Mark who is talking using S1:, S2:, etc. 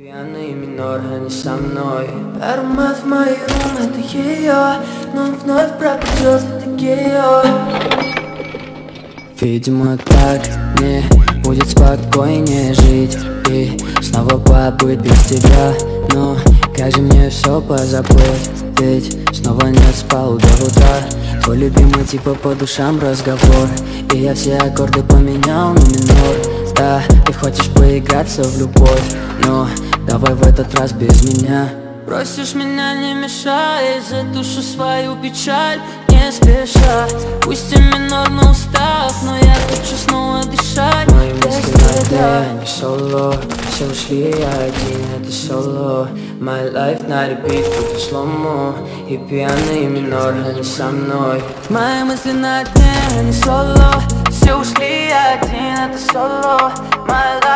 S1: Пьяный минор, они со мной. Аромат в моей рум, это ее. Но он вновь пропадет, это гео. Видимо, так мне будет спокойнее жить и снова побыть без тебя. Но как же мне все позабыть, ведь снова не спал до утра. Твой любимый типа по душам разговор, и я все аккорды поменял на минор. Да, ты хочешь поиграться в любовь, но давай в этот раз без меня. Просишь меня не мешай, затушу свою печаль не спеша. Пусть и минор на устах, но я хочу снова дышать. Мои мысли на дне, не соло, все ушли, я один, это соло. My life на репит, будто сломо, и пьяный минор, они со мной. Мои мысли на дне, не соло, все ушли, я один, это соло. My life